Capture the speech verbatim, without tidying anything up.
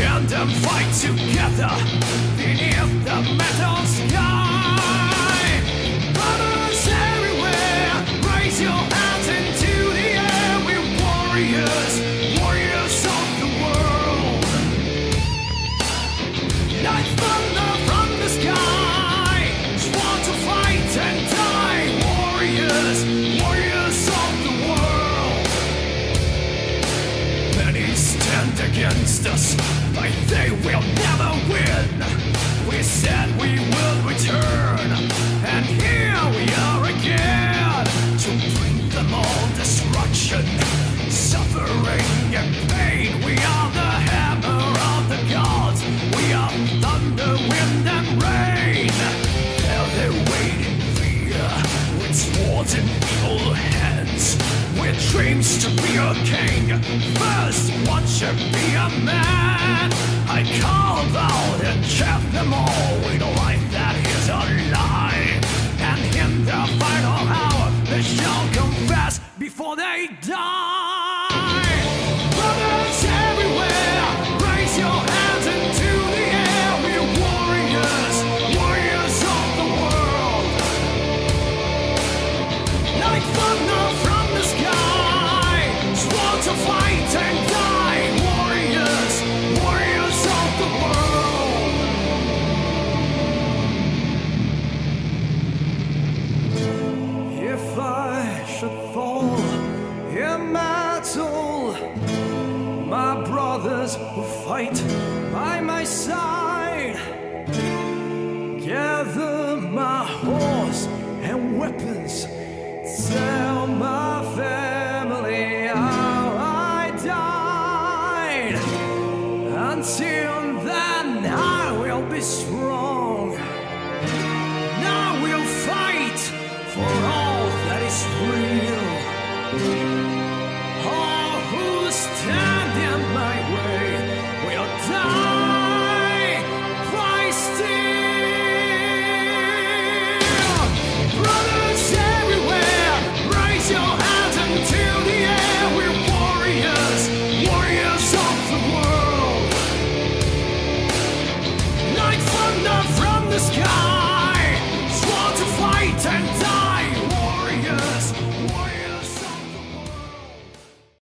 stand and fight together beneath the metal sky. Brothers everywhere, raise your hands into the air. We're warriors, warriors of the world. Like thunder from the sky, sworn to fight and die. Warriors, warriors of the world. Many stand against us, but they will never win. We said we will return, and here we are again, to bring them all destruction, suffering and pain. We are the hammer of the gods. We are thunder, wind and rain. There they wait in fear, with swords in evil hands, with dreams to be a king. First one should be a man. I call about and chant them all with a life that is a lie. And in the final hour they shall confess before they die. Brothers everywhere, raise your hands into the air. We're warriors, warriors of the world. Like thunder from the sky, sworn to fight and die. Warriors, warriors of the world. If I should fall in battle, my brothers will fight by my side. Gather my horse and weapons, tell my family how I died. Until then I will be strong. Now we'll fight for all